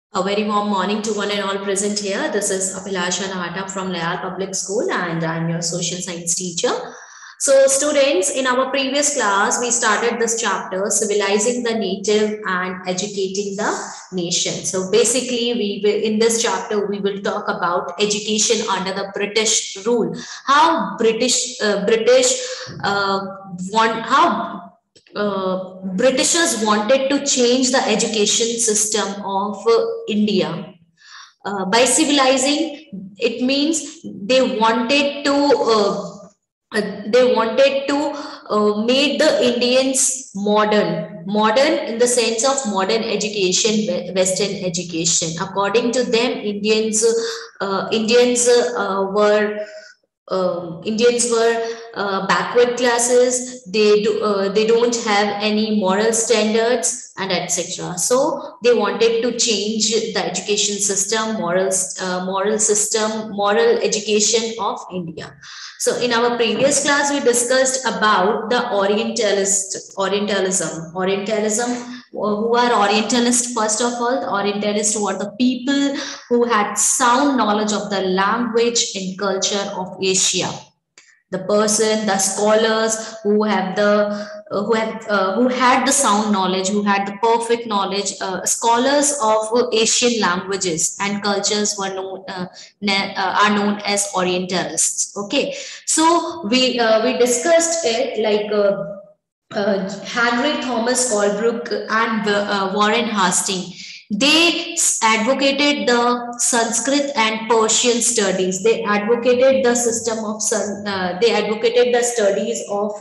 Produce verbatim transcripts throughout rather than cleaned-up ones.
A very warm morning to one and all present here. This is Abhilasha Nahata from Layal Public School, and I'm your social science teacher. So, students, in our previous class, we started this chapter, Civilizing the Native and Educating the Nation. So, basically, we will, in this chapter, we will talk about education under the British rule. How British, uh, British, uh, want, how uh, Britishers wanted to change the education system of uh, India. Uh, by civilizing, it means they wanted to uh, uh, they wanted to uh, make the Indians modern, modern in the sense of modern education, Western education. According to them, Indians uh, Indians uh, were um, Indians were uh, backward classes. They do uh, they don't have any moral standards and et cetera. So they wanted to change the education system, morals, uh, moral system, moral education of India. So in our previous class, we discussed about the Orientalist Orientalism. Orientalism. Who are Orientalists? First of all, the Orientalists were the people who had sound knowledge of the language and culture of Asia. The person, the scholars who have the uh, who have uh, who had the sound knowledge, who had the perfect knowledge, uh, scholars of uh, Asian languages and cultures were known uh, uh, are known as Orientalists. Okay, so we uh, we discussed it like. Uh, uh, Henry Thomas Colebrook and uh, Warren Hastings. They advocated the Sanskrit and Persian studies. They advocated the system of uh, they advocated the studies of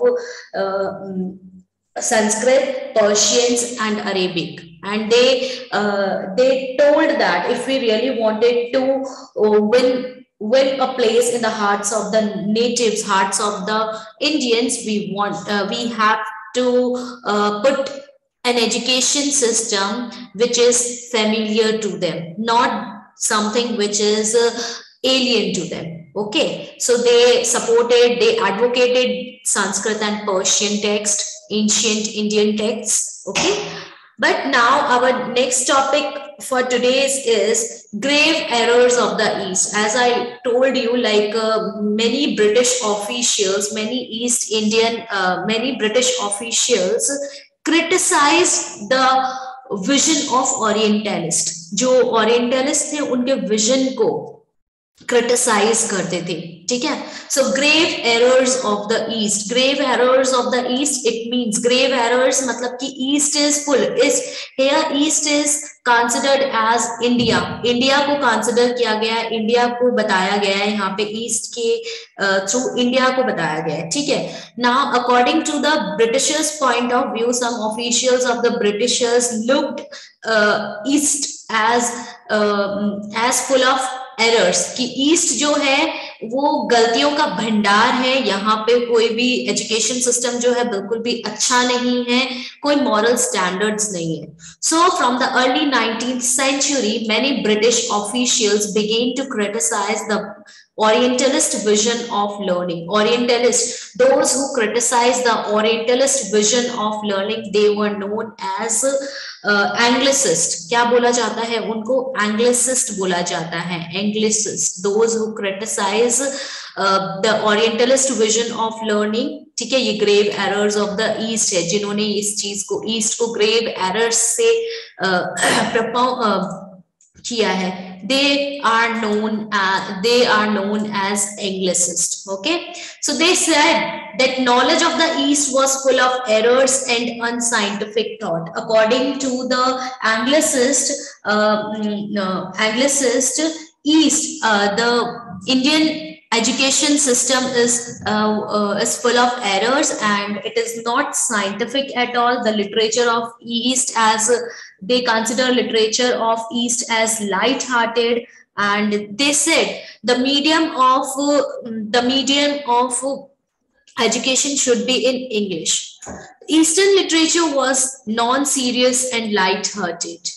uh, Sanskrit, Persians, and Arabic. And they uh, they told that if we really wanted to uh, win win a place in the hearts of the natives, hearts of the Indians, we want uh, we have to uh, put an education system which is familiar to them, not something which is uh, alien to them. Okay, so they supported, they advocated Sanskrit and Persian text, ancient Indian texts. Okay, but now our next topic for today's is grave errors of the East. As I told you, like uh, many British officials, many East Indian, uh, many British officials criticized the vision of Orientalist. जो Orientalist थे उनके vision को criticise करते थे, ठीक है. So grave errors of the east, grave errors of the east, it means grave errors मतलब कि east is full, is here east is considered as India, India को कंसिडर किया गया है, इंडिया को बताया गया है यहाँ पे, ईस्ट के थ्रू uh, इंडिया को बताया गया है, ठीक है. Now according to the Britishers point of view, some officials of the Britishers looked east as as full of errors, कि ईस्ट जो है वो गलतियों का भंडार है, यहाँ पे कोई भी एजुकेशन सिस्टम जो है बिल्कुल भी अच्छा नहीं है, कोई मॉरल स्टैंडर्ड्स नहीं है. So from the early nineteenth century many British officials began to criticize the Orientalist vision of learning. Orientalist, those who criticize the Orientalist vision of learning, they were known as Anglicist. uh, क्या बोला जाता है उनको? Anglicist बोला जाता है, Anglicist. Those who criticise the orientalist vision of learning, ठीक है. ये grave errors of the east है, जिन्होंने इस चीज को, ईस्ट को ग्रेव एरर्स से uh, uh, किया है. They are known uh, they are known as Anglicist. Okay, so they said that knowledge of the East was full of errors and unscientific thought. According to the Anglicist, uh, no, Anglicist East, uh, the Indian education system is uh, uh, is full of errors and it is not scientific at all. The literature of East, as uh, they consider literature of East as light-hearted, and they said the medium of uh, the medium of uh, education should be in English. Eastern literature was non-serious and light-hearted.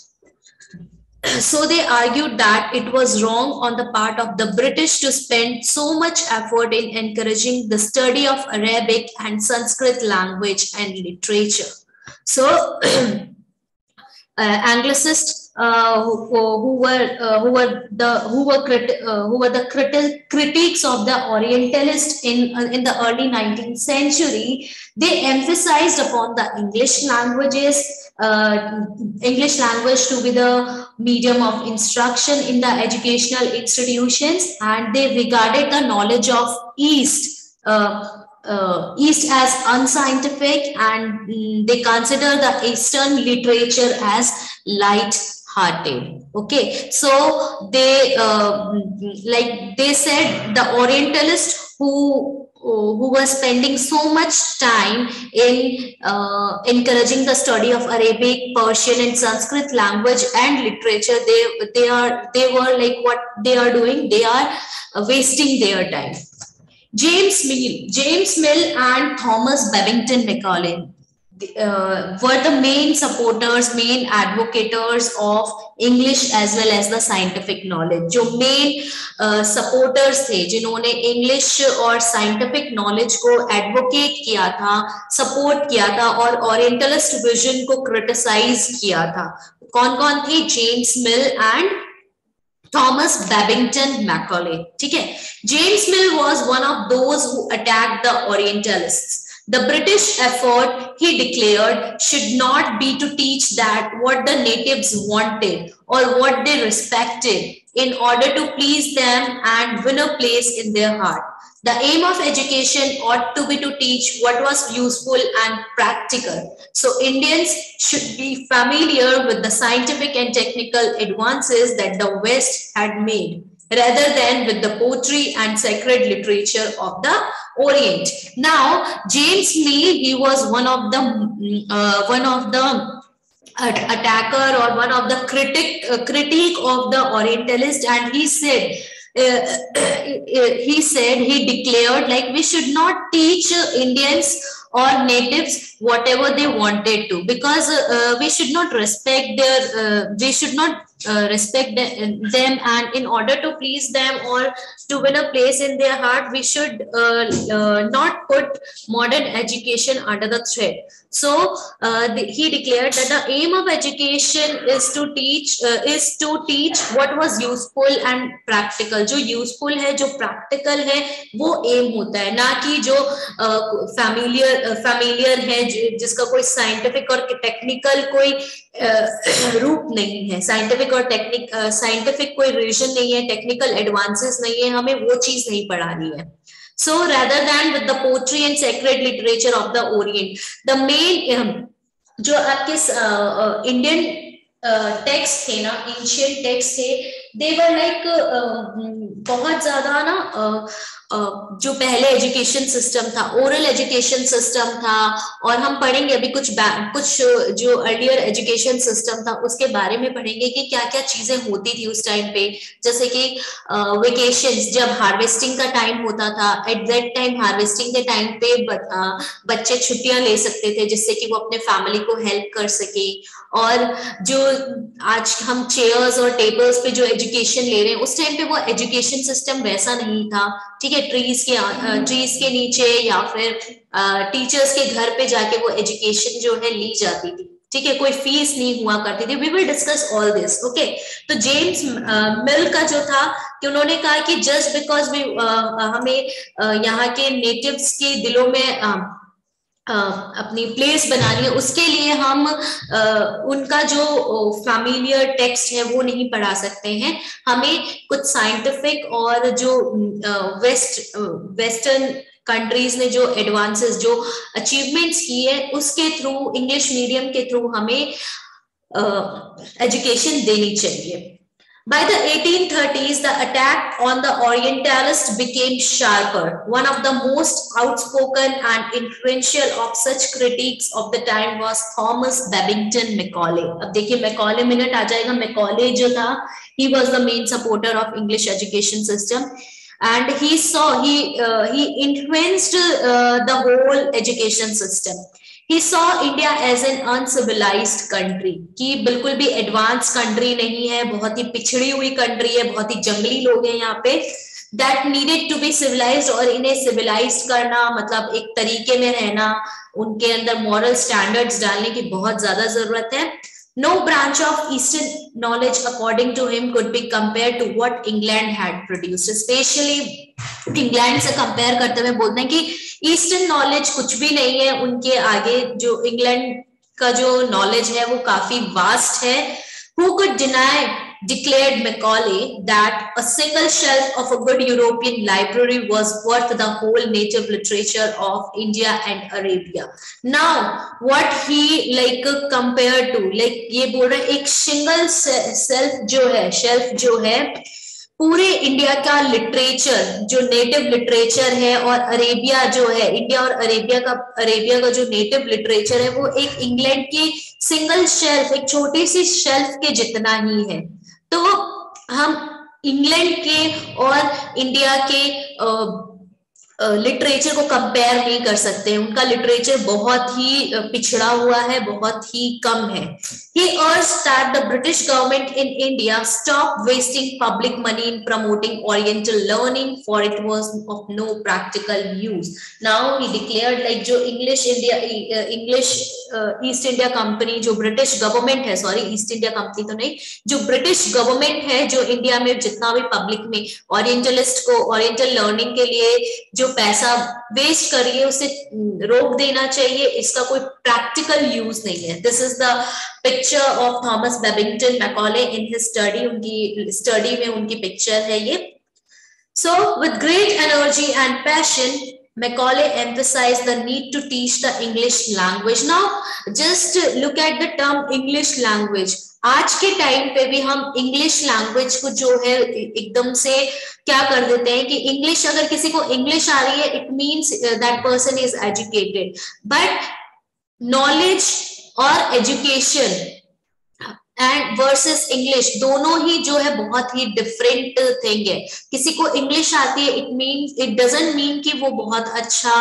So they argued that it was wrong on the part of the British to spend so much effort in encouraging the study of Arabic and Sanskrit language and literature. So uh, Anglicists uh, who, who were uh, who were the who were crit- uh, who were the criti- critiques of the Orientalists in uh, in the early nineteenth century. They emphasized upon the English languages, uh, English language to be the medium of instruction in the educational institutions, and they regarded the knowledge of East. Uh, uh, East as unscientific, and mm, they consider the Eastern literature as light-hearted. Okay, so they uh, like they said the Orientalists who who were spending so much time in uh, encouraging the study of Arabic, Persian, and Sanskrit language and literature. They they are they were like what they are doing. They are uh, wasting their time. James Mill, James Mill and Thomas Babington Macaulay uh, were the main supporters, main advocates of English as well as the scientific knowledge. जो main uh, supporters थे, जिन्होंने English और scientific knowledge को advocate किया था, support किया था और Orientalist vision को criticize किया था. कौन-कौन थे? James Mill and Thomas Babington Macaulay. ठीक है? James Mill was one of those who attacked the Orientalists. The British effort, he declared, should not be to teach that what the natives wanted or what they respected in order to please them and win a place in their heart. The aim of education ought to be to teach what was useful and practical. So Indians should be familiar with the scientific and technical advances that the West had made, rather than with the poetry and sacred literature of the Orient. Now, James Mill, he was one of the uh, one of the attacker or one of the critic uh, critique of the Orientalist, and he said uh, he said he declared like we should not teach uh, Indians or natives whatever they wanted to, because uh, we should not respect their uh, we should not uh, respect them, and in order to please them or to win a place in their heart, we should uh, uh, not put modern education under the threat. So uh, the, he declared that the aim of education is to teach uh, is to teach what was useful and practical. जो useful है, जो practical है, वो aim होता है, ना कि जो uh, familiar uh, familiar है, जिसका कोई scientific और technical कोई uh, रूप नहीं है. Scientific और टेक्निक scientific कोई revision नहीं है, technical advances नहीं है, हमें वो चीज नहीं पढ़ा रही है. So rather than with the poetry and sacred literature of the Orient, the main um, जो आपके uh, Indian uh, text थे ना, ancient text थे, they were like uh, बहुत ज्यादा ना uh, Uh, जो पहले एजुकेशन सिस्टम था, ओरल एजुकेशन सिस्टम था, और हम पढ़ेंगे अभी कुछ कुछ जो अर्लियर एजुकेशन सिस्टम था उसके बारे में पढ़ेंगे कि क्या क्या चीजें होती थी उस टाइम पे. जैसे कि वेकेशंस, uh, जब हार्वेस्टिंग का टाइम होता था, एट दैट टाइम हार्वेस्टिंग के टाइम पे uh, बच्चे छुट्टियां ले सकते थे जिससे कि वो अपने फैमिली को हेल्प कर सके. और जो आज हम चेयर्स और टेबल्स पे जो एजुकेशन ले रहे हैं, उस टाइम पे वो एजुकेशन सिस्टम वैसा नहीं था. ठीक है, ट्रीज के ट्रीज के नीचे या फिर टीचर्स के घर पे जाके वो एजुकेशन जो है ली जाती थी. ठीक है, कोई फीस नहीं हुआ करती थी. We will discuss all this. Okay, तो जेम्स मिल का जो था कि उन्होंने कहा कि जस्ट बिकॉज वी हमें uh, यहाँ के नेटिव्स के दिलों में uh, Uh, अपनी प्लेस बनानी है, उसके लिए हम uh, उनका जो फैमिलियर टेक्स्ट है वो नहीं पढ़ा सकते हैं. हमें कुछ साइंटिफिक और जो वेस्ट वेस्टर्न कंट्रीज ने जो एडवांसेस, जो अचीवमेंट्स किए, उसके थ्रू, इंग्लिश मीडियम के थ्रू हमें एजुकेशन uh, देनी चाहिए. By the eighteen thirties, the attack on the Orientalists became sharper. One of the most outspoken and influential of such critics of the time was Thomas Babington Macaulay. अब देखिए Macaulay minute आ जाएगा. Macaulay जो था, he was the main supporter of English education system, and he saw he uh, he influenced uh, the whole education system. He saw India as an uncivilized country, कि बिल्कुल भी advance country नहीं है, बहुत ही पिछड़ी हुई कंट्री है, बहुत ही जंगली लोग हैं यहाँ पे. That needed to be civilized, और इन्हें civilized करना मतलब एक तरीके में रहना, उनके अंदर moral standards डालने की बहुत ज्यादा जरूरत है. No branch of Eastern knowledge, according to him, could be compared to what England had produced. Especially England से कंपेयर करते हुए बोलते हैं कि ईस्टर्न नॉलेज कुछ भी नहीं है उनके आगे, जो इंग्लैंड का जो नॉलेज है वो काफी वास्ट है. Who could deny, declared Macaulay, that a single shelf of a good European library was worth the whole native literature of India and Arabia. Now, what he like compared to, like ये बोल रहे हैं एक single shelf जो है, shelf जो है पूरे इंडिया का लिटरेचर, जो नेटिव लिटरेचर है, और अरेबिया जो है, इंडिया और अरेबिया का अरेबिया का जो नेटिव लिटरेचर है वो एक इंग्लैंड की सिंगल शेल्फ, एक छोटी सी शेल्फ के जितना ही है. तो हम इंग्लैंड के और इंडिया के लिटरेचर को कंपेयर नहीं कर सकते. उनका लिटरेचर बहुत ही पिछड़ा हुआ है, बहुत ही कम है. He urged that the British government in India stop wasting public money in promoting Oriental learning, for it was of no practical use. Now he declared, like जो English India, English uh, East India Company, जो British government है, sorry East India Company तो नहीं, जो British government है, जो India में जितना भी पब्लिक में ओरिएंटलिस्ट को ओरिएंटल लर्निंग के लिए जो पैसा वेस्ट कर रही है उसे रोक देना चाहिए. इसका कोई प्रैक्टिकल यूज नहीं है. This is the picture of Thomas Babington Macaulay in his study. उनकी स्टडी में उनकी पिक्चर है ये. So with great energy and passion Macaulay emphasized the need to teach the English language. Now, just look at the term English language. आज के time पे भी हम इंग्लिश लैंग्वेज को जो है एकदम से क्या कर देते हैं कि इंग्लिश, अगर किसी को इंग्लिश आ रही है it means that person is educated. But knowledge और एजुकेशन एंड वर्सेस इंग्लिश दोनों ही जो है बहुत ही डिफरेंट थिंग है. किसी को इंग्लिश आती है it mean it doesn't mean कि वो बहुत अच्छा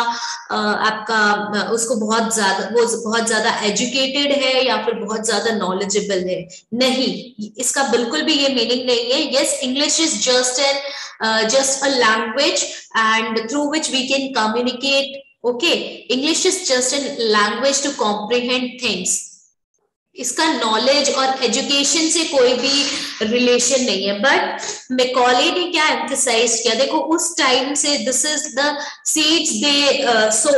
आपका उसको बहुत ज्यादा वो बहुत ज्यादा एजुकेटेड है या फिर बहुत ज्यादा नॉलेजेबल है. नहीं, इसका बिल्कुल भी ये मीनिंग नहीं है. Yes, English is just an just a language and through which we can communicate. Okay, English is just an language to comprehend things. इसका नॉलेज और एजुकेशन से कोई भी रिलेशन नहीं है. बट मैकॉले ने क्या एम्फसाइज किया, देखो उस टाइम से this is the seeds they so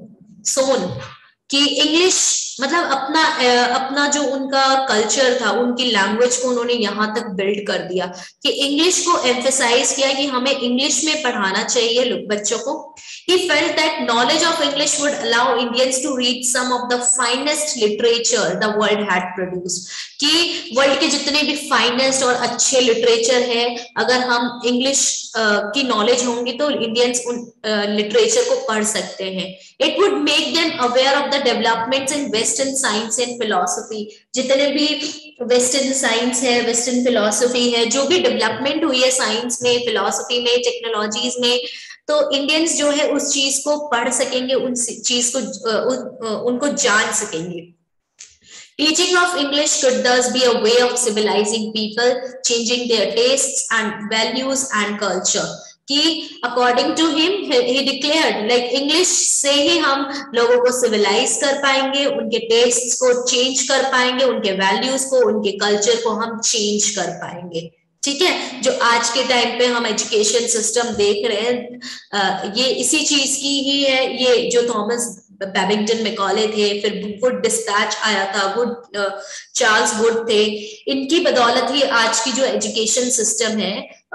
sown कि इंग्लिश मतलब अपना uh, अपना जो उनका कल्चर था, उनकी लैंग्वेज को उन्होंने यहाँ तक बिल्ड कर दिया कि इंग्लिश को एम्फसाइज किया कि हमें इंग्लिश में पढ़ाना चाहिए बच्चों को. He felt that knowledge of English would allow Indians to read some of the finest literature the world had produced. कि वर्ल्ड के जितने भी फाइनेस्ट और अच्छे लिटरेचर है, अगर हम इंग्लिश uh, की नॉलेज होंगी तो इंडियंस उन लिटरेचर uh, को पढ़ सकते हैं. It would make them aware of the developments in Western science and philosophy. जितने भी वेस्टर्न साइंस है, वेस्टर्न फिलोसफी है, जो भी डेवलपमेंट हुई है साइंस में, फिलोसफी में, टेक्नोलॉजीज में, तो इंडियंस जो है उस चीज को पढ़ सकेंगे, उन चीज को उन, उनको जान सकेंगे. Teaching of English could thus be a way of civilizing people, changing their tastes and values and culture. कि according to him, he declared like English से ही हम लोगों को सिविलाइज कर पाएंगे, उनके टेस्ट्स को चेंज कर पाएंगे, उनके वैल्यूज को, उनके कल्चर को हम चेंज कर पाएंगे. ठीक है, जो आज के टाइम पे हम एजुकेशन सिस्टम देख रहे हैं ये इसी चीज की ही है. ये जो थॉमस बेबिंगटन मैकॉले थे, फिर वुड डिस्पैच आया था, वुड चार्ल्स वुड थे, इनकी बदौलत ही आज की जो एजुकेशन सिस्टम है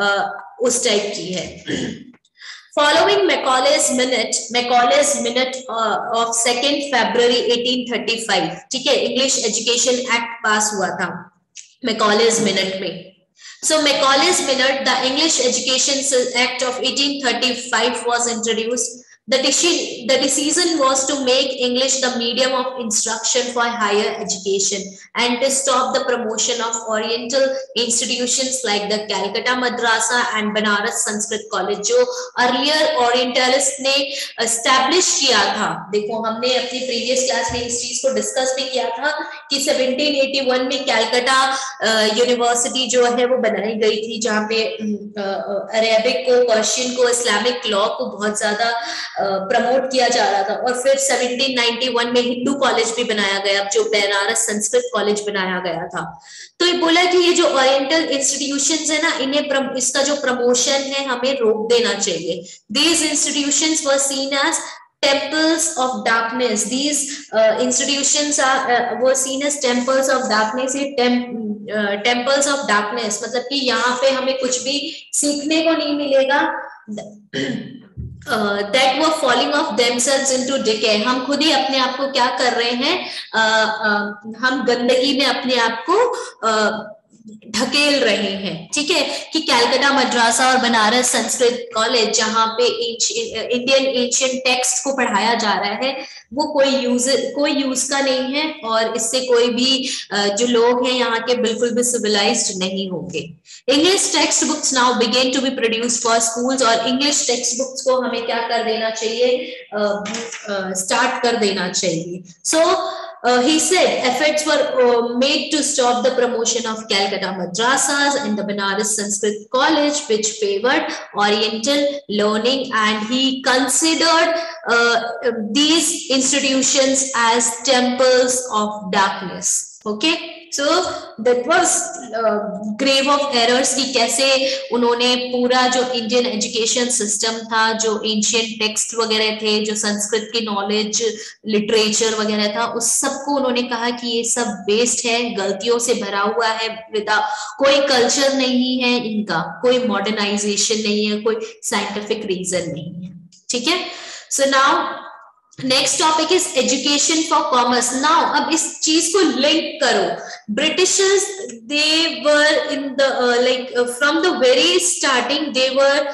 उस टाइप की है. Following Macaulay's minute, Macaulay's minute uh, of second February eighteen thirty-five, ठीक है, इंग्लिश एजुकेशन एक्ट पास हुआ था Macaulay's minute में. So Macaulay's minute, the English Education Act of eighteen thirty-five was introduced. The, deci the decision was to make English the medium of instruction for higher education and to stop the promotion of Oriental institutions like the Calcutta Madrasa and Banaras Sanskrit College, जो earlier Orientalist ने establish किया था. देखो हमने अपनी previous class में इस चीज को discuss भी किया था कि seventeen eighty-one में कैलकटा यूनिवर्सिटी जो है वो बनाई गई थी, जहाँ पे अरेबिक को, पर्शियन को, इस्लामिक लॉ को बहुत ज्यादा प्रमोट किया जा रहा था। और फिर सेवनटीन नाइंटी वन में हिंदू कॉलेज भी बनाया गया, जो बनारस संस्कृत कॉलेज बनाया गया था। तो ये बोला कि ये जो ओरिएंटल इंस्टीट्यूशंस है ना, इन्हें इसका जो प्रमोशन है हमें रोक देना चाहिए। These institutions were seen as temples of darkness. These uh, institutions are uh, were seen as temples of darkness. ये temp, uh, temples of darkness मतलब कि यहाँ पे हमें कुछ भी सीखने को नहीं मिलेगा। Uh, that were falling off themselves into decay. हम खुद ही अपने आप को क्या कर रहे हैं, uh, uh, हम गंदगी में अपने आप को uh, ढकेल रहे हैं। ठीक है, कि कलकत्ता मद्रासा और बनारस संस्कृत कॉलेज जहां पे इंडियन एंशिएंट टेक्स्ट को पढ़ाया जा रहा है वो कोई यूज कोई यूज का नहीं है, और इससे कोई भी जो लोग हैं यहाँ के बिल्कुल भी सिविलाइज्ड नहीं होंगे। English textbooks now began to be produced for schools, और इंग्लिश टेक्स्ट बुक्स को हमें क्या कर देना चाहिए, स्टार्ट कर देना चाहिए। सो Uh, he said efforts were uh, made to stop the promotion of Calcutta madrasas and the Banaras Sanskrit College, which favored Oriental learning, and he considered uh, these institutions as temples of darkness. Okay, so that was uh, grave of errors कि कैसे उन्होंने पूरा जो Indian education system था, जो ancient text वगैरह थे, जो संस्कृत की नॉलेज लिटरेचर वगैरह था, उस सबको उन्होंने कहा कि ये सब वेस्ट है, गलतियों से भरा हुआ है, विदा कोई कल्चर नहीं है इनका, कोई मॉडर्नाइजेशन नहीं है, कोई साइंटिफिक रीजन नहीं है। ठीक है, so now next topic is education for commerce. Now अब इस चीज को लिंक करो, Britishers they were in the like from the very starting they were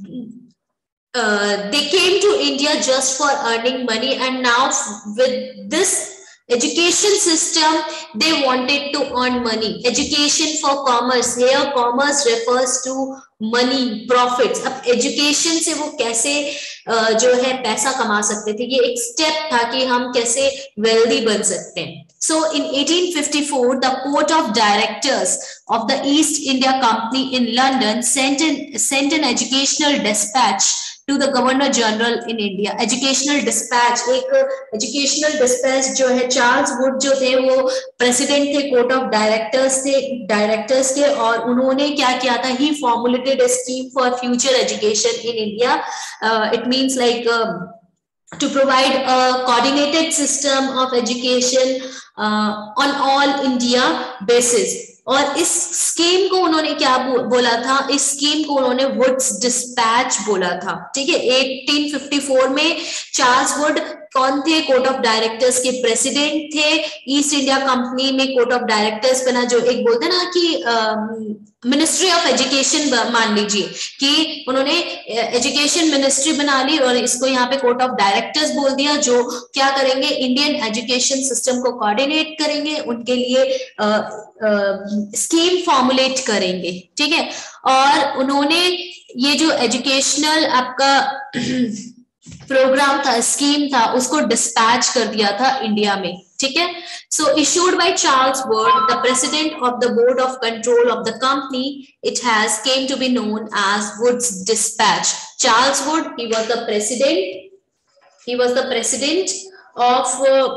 they came to India just for earning money, and now with this education system they wanted to earn money. Education for commerce, here commerce refers to money, profits. अब education से वो कैसे uh, जो है पैसा कमा सकते थे, ये एक स्टेप था कि हम कैसे wealthy बन सकते हैं। So in eighteen fifty-four, the Court of Directors of the East India Company in London sent an sent an educational dispatch to the Governor General in India. Educational dispatch, एक educational dispatch जो है, Charles Wood जो थे वो president थे, court of directors थे directors के, और उन्होंने क्या किया था, he formulated a scheme for future education in India. Uh, it means like uh, to provide a coordinated system of education uh, on all India basis. और इस स्कीम को उन्होंने क्या बोला था, इस स्कीम को उन्होंने वुड्स डिस्पैच बोला था। ठीक है, eighteen fifty-four में चार्ल्स वुड कौन थे, कोर्ट ऑफ डायरेक्टर्स के प्रेसिडेंट थे, ईस्ट इंडिया कंपनी में कोर्ट ऑफ डायरेक्टर्स बना, जो एक बोलते ना कि मिनिस्ट्री ऑफ एजुकेशन मान लीजिए, कि उन्होंने एजुकेशन मिनिस्ट्री बना ली और इसको यहाँ पे कोर्ट ऑफ डायरेक्टर्स बोल दिया, जो क्या करेंगे, इंडियन एजुकेशन सिस्टम को कोऑर्डिनेट करेंगे, उनके लिए स्कीम फॉर्मुलेट करेंगे। ठीक है, और उन्होंने ये जो एजुकेशनल आपका प्रोग्राम था, स्कीम था, उसको डिस्पैच कर दिया था इंडिया में। ठीक है, so issued by Charles Wood, the president of the board of control of the company, it has came to be known as Wood's dispatch. Charles Wood, he was the president he was the president of uh,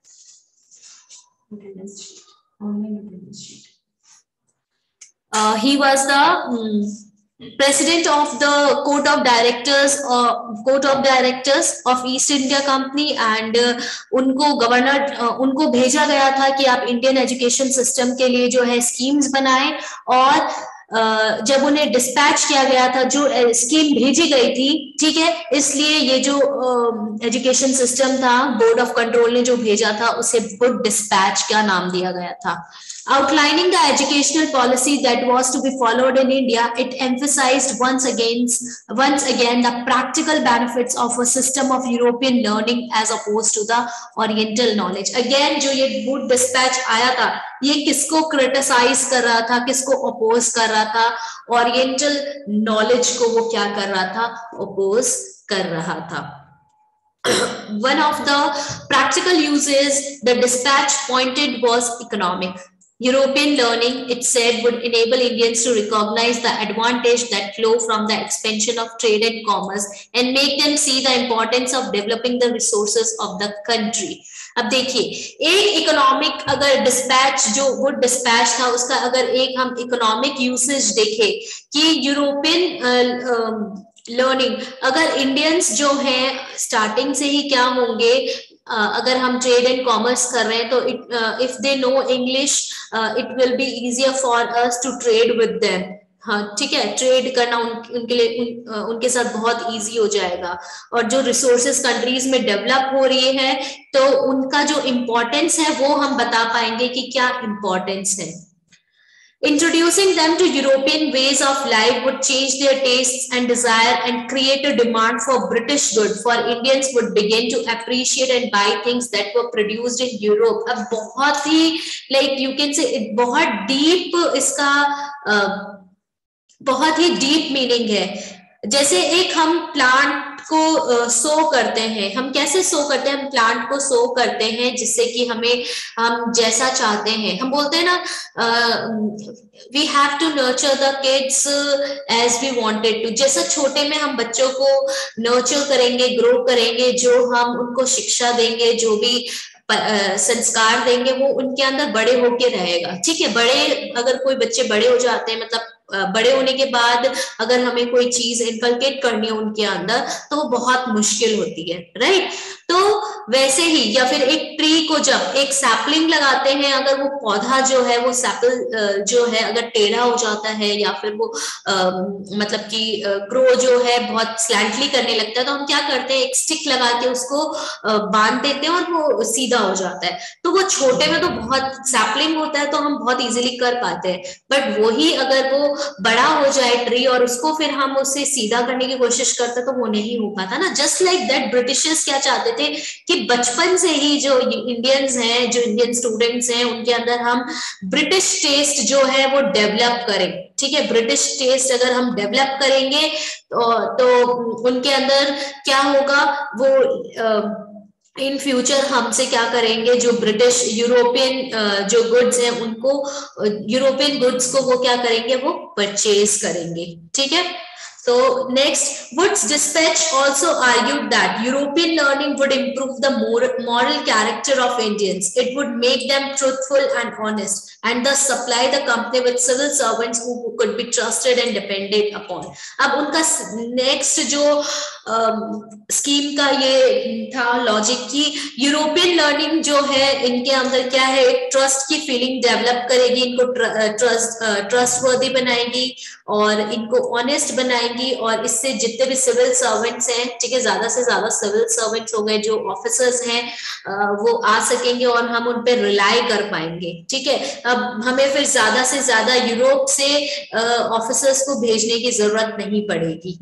uh, he was the um, president of the court of directors uh, court of directors of East India Company, and uh, उनको governor uh, उनको भेजा गया था कि आप Indian education system के लिए जो है स्कीम्स बनाएं, और Uh, जब उन्हें डिस्पैच किया गया था, जो स्कीम भेजी गई थी, ठीक है, इसलिए ये जो एजुकेशन uh, सिस्टम था, बोर्ड ऑफ कंट्रोल ने जो भेजा था, उसे वुड डिस्पैच क्या नाम दिया गया था। Outlining the educational policy that was to be followed in India, it emphasized once again, once again the practical benefits of a system of European learning as opposed to the Oriental knowledge. Again, जो ये Wood dispatch आया था, ये किसको criticize कर रहा था, किसको oppose कर रहा था, Oriental knowledge को वो क्या कर रहा था, oppose कर रहा था। One of the practical uses the dispatch pointed was economic. European learning, it said, would enable Indians to recognize the advantage that flow from the expansion of trade and commerce and make them see the importance of developing the resources of the country. अब देखिए एक economic अगर dispatch जो good dispatch था उसका अगर एक हम इकोनॉमिक यूसेज देखें कि यूरोपियन लर्निंग अगर इंडियंस जो हैं स्टार्टिंग से ही क्या होंगे Uh, अगर हम ट्रेड एंड कॉमर्स कर रहे हैं तो if they know English it will be easier for us to trade with them. हाँ ठीक है, ट्रेड करना उन, उनके लिए उन, uh, उनके साथ बहुत इजी हो जाएगा. और जो रिसोर्सेज कंट्रीज में डेवलप हो रही है तो उनका जो इम्पोर्टेंस है वो हम बता पाएंगे कि क्या इम्पोर्टेंस है. Introducing them to European ways of life would change their tastes and desire and create a demand for British good. For Indians would begin to appreciate and buy things that were produced in Europe. अब बहुत ही like you can say बहुत deep इसका uh, बहुत ही deep meaning है. जैसे एक हम plant को सो uh, करते हैं, हम कैसे सो करते हैं, हम प्लांट को सो करते हैं जिससे कि हमें हम जैसा चाहते हैं, हम बोलते हैं ना we have to nurture the kids as we wanted to. जैसा छोटे में हम बच्चों को नर्चर करेंगे, ग्रो करेंगे, जो हम उनको शिक्षा देंगे, जो भी Uh, संस्कार देंगे वो उनके अंदर बड़े होके रहेगा. ठीक है, बड़े अगर कोई बच्चे बड़े हो जाते हैं मतलब बड़े होने के बाद अगर हमें कोई चीज इनकलकेट करनी है उनके अंदर तो वो बहुत मुश्किल होती है, राइट. तो वैसे ही या फिर एक ट्री को जब एक सैपलिंग लगाते हैं, अगर वो पौधा जो है वो सैपल जो है अगर टेढ़ा हो जाता है या फिर वो आ, मतलब कि ग्रो जो है बहुत स्लैंटली करने लगता है तो हम क्या करते हैं, एक स्टिक लगा के उसको बांध देते हैं और वो सीधा हो जाता है. तो वो छोटे में तो बहुत सैपलिंग होता है तो हम बहुत इजीली कर पाते हैं, बट वही अगर वो बड़ा हो जाए ट्री और उसको फिर हम उससे सीधा करने की कोशिश करते तो वो नहीं हो पाता ना. जस्ट लाइक दैट ब्रिटिशर्स क्या चाहते थे कि बचपन से ही जो इंडियंस हैं, जो इंडियन स्टूडेंट्स हैं, उनके अंदर हम ब्रिटिश टेस्ट जो है वो डेवलप करें. ठीक है, ब्रिटिश टेस्ट अगर हम डेवलप करेंगे तो, तो उनके अंदर क्या होगा, वो इन फ्यूचर हमसे क्या करेंगे, जो ब्रिटिश यूरोपियन जो गुड्स हैं उनको, यूरोपियन गुड्स को वो क्या करेंगे, वो परचेज करेंगे. ठीक है. So next, Wood's dispatch also argued that European learning would improve the moral character of Indians. It would make them truthful and honest, and thus supply the company with civil servants who could be trusted and depended upon. अब उनका next जो scheme um, का ये था logic की European learning जो है इनके अंदर क्या है, एक ट्रस्ट की फीलिंग डेवलप करेगी, इनको ट्रस्ट ट्रस्टवर्दी बनाएगी और इनको ऑनेस्ट बनाएगी. और इससे जितने भी सिविल सर्वेंट्स हैं, ठीक है, ज्यादा से ज्यादा सिविल सर्वेंट्स हो गए, जो ऑफिसर्स हैं वो आ सकेंगे और हम उन पर रिलाई कर पाएंगे. ठीक है, अब हमें फिर ज्यादा से ज्यादा यूरोप से ऑफिसर्स को भेजने की जरूरत नहीं पड़ेगी.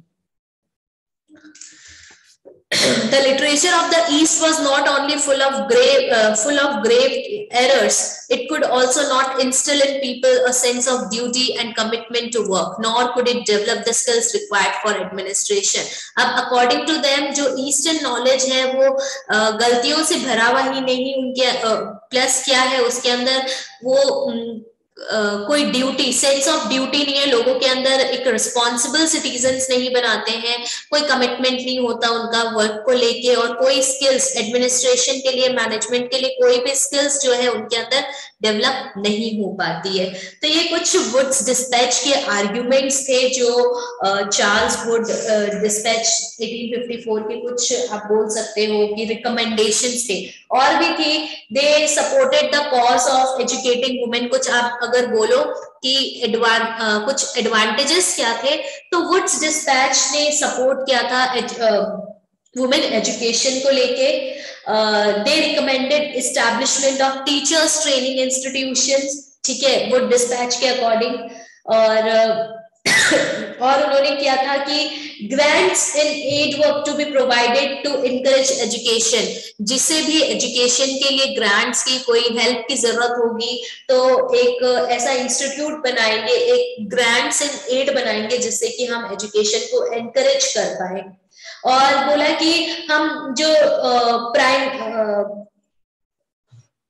The literature of the East was not only full of grave, uh, full of grave errors. It could also not instill in people a sense of duty and commitment to work, nor could it develop the skills required for administration. अब according to them, जो Eastern knowledge है वो uh, गलतियों से भरा हुआ ही नहीं, उनके प्लस uh, क्या है उसके अंदर, वो um, Uh, कोई ड्यूटी, सेंस ऑफ ड्यूटी नहीं है लोगों के अंदर, एक रिस्पॉन्सिबल सिटीजन्स नहीं बनाते हैं, कोई कमिटमेंट नहीं होता उनका वर्क को लेके, और कोई स्किल्स एडमिनिस्ट्रेशन के लिए, मैनेजमेंट के लिए कोई भी स्किल्स जो है उनके अंदर डेवलप नहीं हो पाती है. तो ये कुछ वुड्स डिस्पैच के आर्ग्यूमेंट्स थे जो चार्ल्स वुड डिस्पैच अठारह सौ चौवन के कुछ आप बोल सकते हो कि रिकमेंडेशंस थे. और भी थी, they supported the cause of educating women. कुछ आप अगर बोलो कि एडवान uh, कुछ एडवांटेजेस क्या थे, तो वुड्स डिस्पैच ने सपोर्ट किया था वुमेन एजुकेशन को लेके. They recommended establishment of teachers training institutions. ठीक है, वुड डिस्पैच के अकॉर्डिंग. और uh, और उन्होंने किया था कि grants in aid work to be provided to encourage education. जिसे भी एजुकेशन के लिए ग्रांट्स की कोई हेल्प की जरूरत होगी तो एक ऐसा इंस्टीट्यूट बनाएंगे, एक ग्रांट्स इन एड बनाएंगे जिससे कि हम एजुकेशन को एनकरेज कर पाए. और बोला कि हम जो प्राइम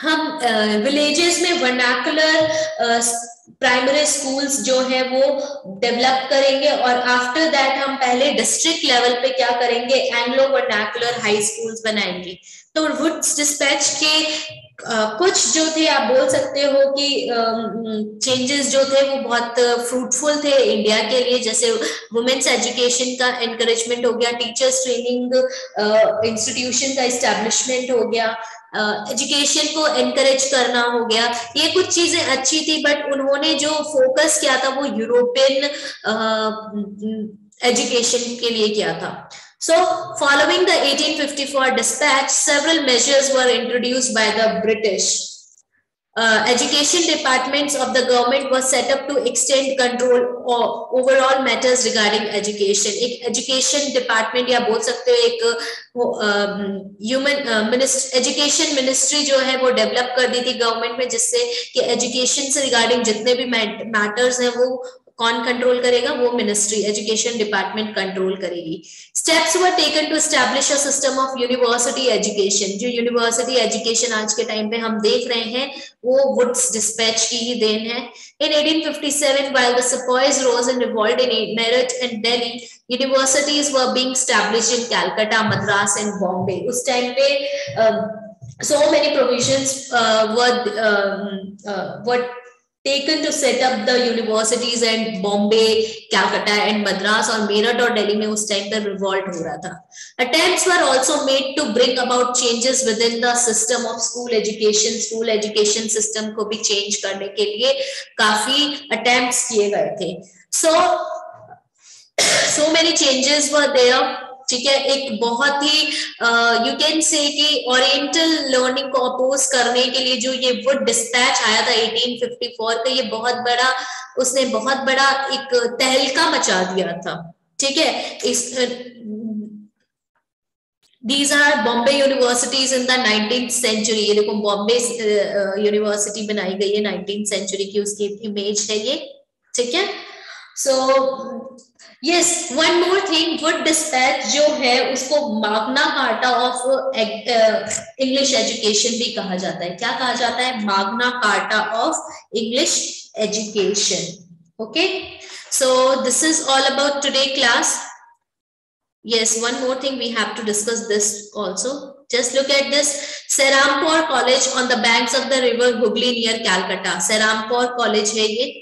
हम विलेजेस में वर्नाकुलर प्राइमरी स्कूल्स जो है वो डेवलप करेंगे, और आफ्टर दैट हम पहले डिस्ट्रिक्ट लेवल पे क्या करेंगे, एंग्लो वर्नाकुलर हाई स्कूल्स बनाएंगे। तो वुड्स डिस्पैच के Uh, कुछ जो थे, आप बोल सकते हो कि चेंजेस uh, जो थे वो बहुत फ्रूटफुल थे इंडिया के लिए, जैसे वुमेन्स एजुकेशन का एनकरेजमेंट हो गया, टीचर्स ट्रेनिंग इंस्टीट्यूशन का इस्टेब्लिशमेंट हो गया, एजुकेशन uh, को एनकरेज करना हो गया। ये कुछ चीजें अच्छी थी, बट उन्होंने जो फोकस किया था वो यूरोपियन एजुकेशन uh, के लिए किया था। So, following the eighteen fifty-four dispatch, several measures were introduced by the British. Uh, education departments of the government were set up to extend control over all matters regarding education. एक education department या बोल सकते हो एक human ministry, education ministry जो है वो develop कर दी थी government में, जिससे कि education से regarding जितने भी matters हैं वो कौन कंट्रोल करेगा, वो मिनिस्ट्री एजुकेशन डिपार्टमेंट कंट्रोल करेगी। Steps were taken to establish a system of university education. जो यूनिवर्सिटी एजुकेशन आज के टाइम पे हम देख रहे हैं वो वुड्स डिस्पैच की ही देन है। In eighteen fifty-seven, while the sepoys rose in revolt in Meerut and Delhi, universities were being established in Calcutta, Madras and Bombay. उस टाइम पे uh, so many provisions uh, were um, uh, were taken to set up the universities and Bombay, Calcutta and Madras और मेरठ और दिल्ली में उस time पर revolt हो रहा था। Attempts were also made to bring about changes within the system of school education. School education system को भी change करने के लिए काफी attempts किए गए थे। So, so many changes were there. ठीक है, एक बहुत ही यू कैन से कि ओरिएंटल लर्निंग को अपोज करने के लिए जो ये वुड डिस्पैच आया था eighteen fifty-four का, ये बहुत बड़ा, उसने बहुत बड़ा एक तहलका मचा दिया था। ठीक है, इस These are Bombay universities in the nineteenth century. ये देखो बॉम्बे यूनिवर्सिटी बनाई गई है nineteenth century की, उसकी इमेज है ये। ठीक है, so yes, one more thing, wood dispatch जो है उसको Magna Carta of English education भी कहा जाता है। क्या कहा जाता है? Magna Carta of English education. Okay, so this is all about today class. Yes, one more thing we have to discuss this also. Just look at this, Serampore College on the banks of the river Hooghly near Calcutta. Serampore College है ये।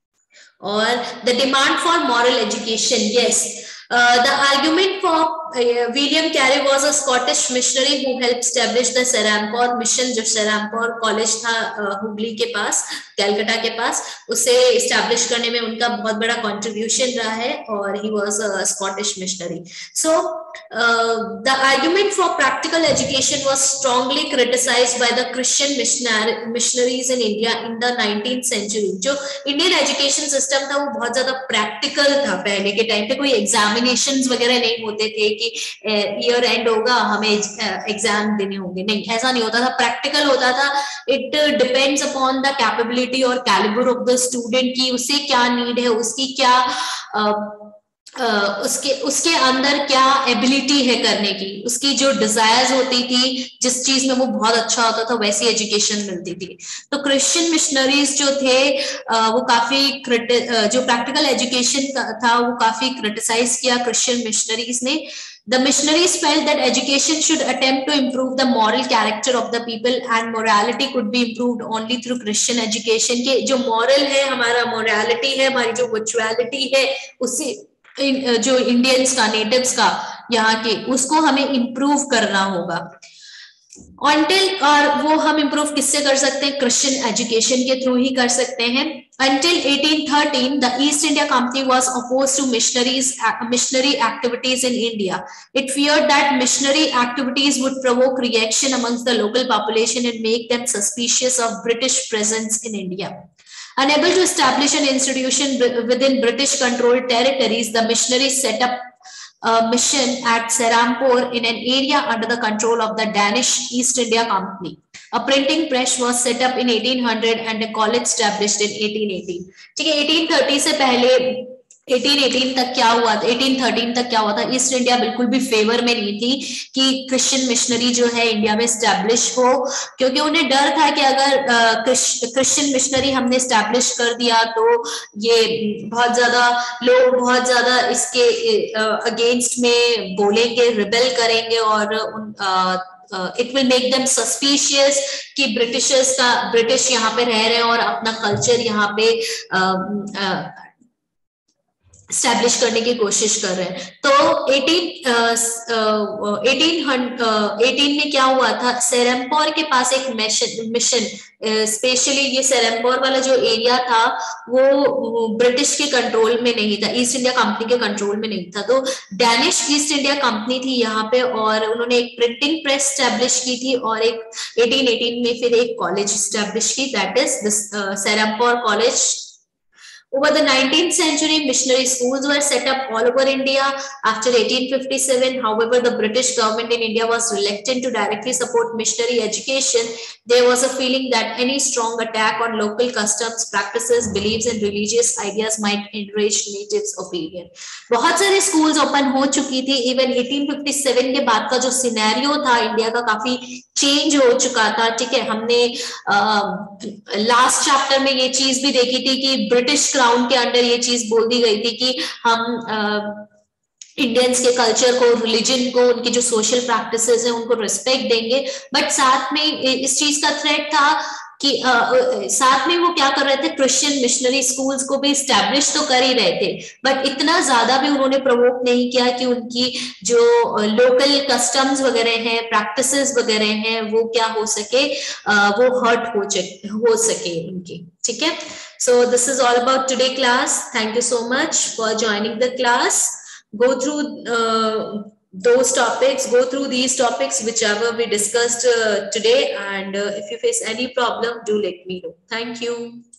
Or the demand for moral education. Yes, uh, the argument for uh, William Carey was a Scottish missionary who helped establish the Serampore mission. जो Serampore college था हुगली के पास, कैलकाटा के पास, उसे establish करने में उनका बहुत बड़ा contribution रहा है, और he was a Scottish missionary. So uh, the argument for practical education was strongly criticized by the Christian missionary missionaries in India in the nineteenth century. जो Indian education system था वो बहुत ज्यादा practical था। पहले के टाइम पे कोई examinations वगैरह नहीं होते थे कि ईयर एंड होगा हमें एग्जाम देने होंगे, नहीं, ऐसा नहीं होता था, प्रैक्टिकल होता था। It depends upon the capability और कैलिबर ऑफ द स्टूडेंट की उसे क्या नीड है, उसकी क्या uh, Uh, उसके उसके अंदर क्या एबिलिटी है करने की, उसकी जो डिजायर्स होती थी, जिस चीज में वो बहुत अच्छा होता था वैसी एजुकेशन मिलती थी। तो क्रिश्चियन मिशनरीज जो थे uh, वो काफी uh, जो प्रैक्टिकल एजुकेशन था वो काफी क्रिटिसाइज किया क्रिश्चियन मिशनरीज ने। The missionaries felt that education should attempt to improve the moral character of the people and morality could be improved only through Christian education। के जो moral है, हमारा morality है, हमारी जो virtuality है, उसी जो इंडियंस का, नेटिव्स का यहाँ के, उसको हमें इम्प्रूव करना होगा। Until, और वो हम इम्प्रूव किससे कर सकते हैं? क्रिश्चियन एजुकेशन के थ्रू ही कर सकते हैं। Until eighteen thirteen, the East India Company was opposed to missionaries, missionary activities in India. It feared that missionary activities would provoke reaction amongst the local population and make them suspicious of British presence in India. Unable to establish an institution within British-controlled territories, the missionaries set up a mission at Serampore in an area under the control of the Danish East India Company. A printing press was set up in eighteen hundred and a college established in eighteen eighty. ठीक है, eighteen thirty से पहले अठारह अठारह तक क्या हुआ था, अठारह तेरह तक क्या हुआ था, ईस्ट इंडिया बिल्कुल भी फेवर में नहीं थी कि क्रिश्चियन मिशनरी जो है इंडिया में स्टैब्लिश हो, क्योंकि उन्हें डर था कि अगर क्रिश्चियन मिशनरी हमने स्टैब्लिश कर दिया तो ये बहुत ज्यादा लोग बहुत ज्यादा इसके अगेंस्ट में बोलेंगे, रिबेल करेंगे, और उन it will make them suspicious कि ब्रिटिशर्स का ब्रिटिश यहाँ पे रह रहे हैं और अपना कल्चर यहाँ पे स्टैब्लिश करने की कोशिश कर रहे हैं। तो अठारह अठारह में क्या हुआ था, सेरमपोर के पास एक मिशन मिशन स्पेशली ये सेरमपोर वाला जो एरिया था वो ब्रिटिश के कंट्रोल में नहीं था, ईस्ट इंडिया कंपनी के कंट्रोल में नहीं था। तो डैनिश ईस्ट इंडिया कंपनी थी यहाँ पे, और उन्होंने एक प्रिंटिंग प्रेस स्टैब्लिश की थी, और एक अठारह अठारह में फिर एक कॉलेज स्टैब्लिश की, that is this Serampore college. Over the nineteenth century, missionary schools were set up all over India. After eighteen fifty-seven, however, the British government in India was reluctant to directly support missionary education. There was a feeling that any strong attack on local customs, practices, beliefs, and religious ideas might enrage natives' opinion. बहुत सारे schools open हो चुकी थी. Even eighteen fifty-seven के बाद का जो scenario था इंडिया का काफी चेंज हो चुका था, ठीक है। हमने लास्ट चैप्टर में ये चीज भी देखी थी कि ब्रिटिश क्राउन के अंडर ये चीज बोल दी गई थी कि हम इंडियंस के कल्चर को, रिलीजन को, उनकी जो सोशल प्रैक्टिसेस है उनको रिस्पेक्ट देंगे, बट साथ में इस चीज का थ्रेट था कि आ, साथ में वो क्या कर रहे थे, क्रिश्चियन मिशनरी स्कूल्स को भी स्टैब्लिश तो कर ही रहे थे, बट इतना ज्यादा भी उन्होंने प्रवोक नहीं किया कि उनकी जो लोकल कस्टम्स वगैरह हैं, प्रैक्टिसेस वगैरह हैं, वो क्या हो सके, आ, वो हर्ट हो, हो सके उनकी, ठीक है। So this is all about today class. Thank you so much for joining the class. Go through uh, those topics, go through these topics whichever we discussed uh, today, and uh, if you face any problem, do let me know. Thank you.